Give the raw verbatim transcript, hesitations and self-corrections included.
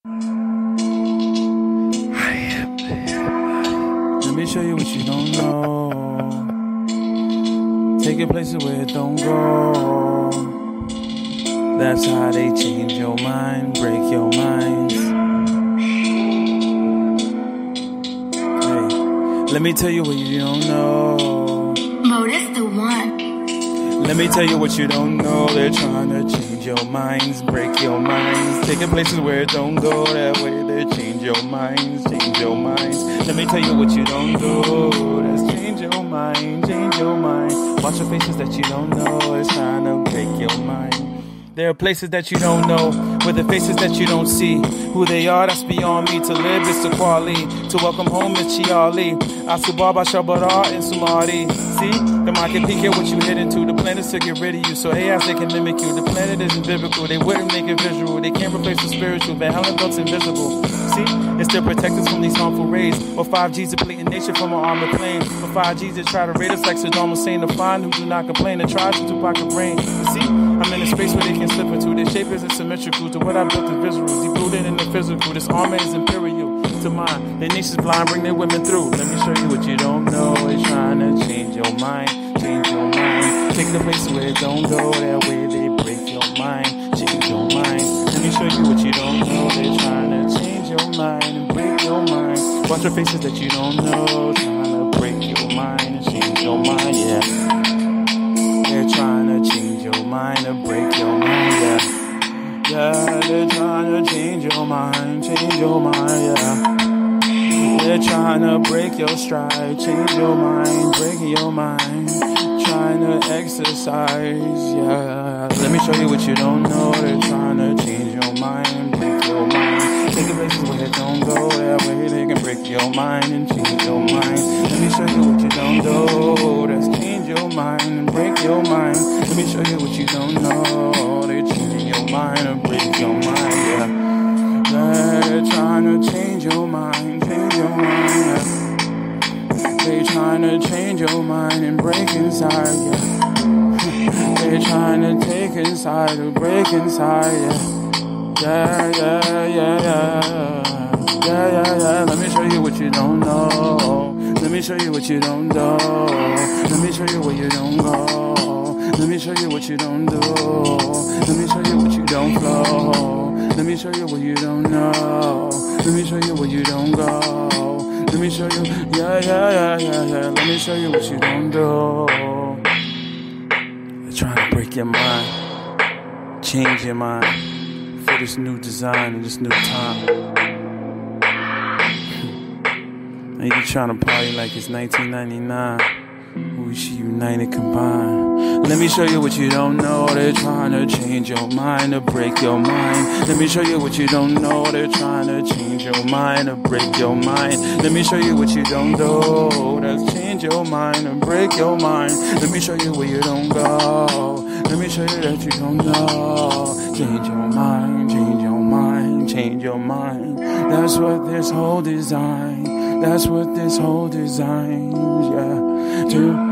Let me show you what you don't know. Take it places where it don't go. That's how they change your mind, break your minds. Hey, let me tell you what you don't know. Modus the one. Let me tell you what you don't know. They're trying to change your minds, break your minds. Take it places where it don't go that way. They change your minds, change your minds. Let me tell you what you don't do. That's change your mind, change your mind. Watch the faces that you don't know. It's trying to break your mind. There are places that you don't know, with the faces that you don't see. Who they are, that's beyond me. To live is to quality. To welcome home is Chiali. Asubaba Shabara and Sumari. See, the market peek at what you head into. The plan is to get rid of you, so A Is they can mimic you. The planet isn't biblical, they wouldn't make it visual. They can't replace the spiritual, but how it looks invisible. See, it still protects us from these harmful rays. Or five G's depleting nature from an armored plane. For five G's that try to raid us like Saddam Hussein. To find who do not complain, to try to Tupac a brain. You see, I'm in a space where they can slip into. Their shape isn't symmetrical to what I built in visuals. Deep rooted in the physical. This armor is imperial to mine. Their nations blind, bring their women through. Let me show you what you don't know. They're trying to change your mind, change your mind. Take the places where it don't go that way. They break your mind, change your mind. Let me show you what you don't know. They're trying to change your mind and break your mind. Watch the faces that you don't know. Trying to break your mind and change your mind, yeah. They're trying to change your mind and break your mind, yeah. Yeah, they're trying to change your mind, change your mind, yeah. They're trying to break your stride, change your mind, break your mind. Trying to exercise, yeah. Let me show you what you don't know. They're trying to change your mind, break your mind. Take the places where it don't go that way. They can break your mind and change your mind. Let me show you what you don't know. That's change your mind and break your mind. Let me show you what you don't know. They're changing your mind and break your mind, yeah. They're trying to change your mind, change your mind, yeah. They trying to change your mind and break inside, yeah. They trying to take inside or break inside, yeah. Yeah, yeah, yeah, yeah. Yeah, yeah, yeah. Let me show you what you don't know. Let me show you what you don't do. Let me show you where you don't go. Let me show you what you don't do. Let me show you what you don't flow. Let me show you what you don't know. Let me show you where you don't go. Let me show you, yeah, yeah, yeah, yeah, yeah. Let me show you what you don't do. They're trying to break your mind, change your mind for this new design and this new time. And you trying to party like it's nineteen ninety-nine. We should unite and combine. Let me show you what you don't know. They're trying to change your mind or break your mind. Let me show you what you don't know. They're trying to change your mind or break your mind. Let me show you what you don't do. That's change your mind and break your mind. Let me show you where you don't go. Let me show you that you don't know. Change your mind, change your mind, change your mind. That's what this whole design, that's what this whole design, yeah. To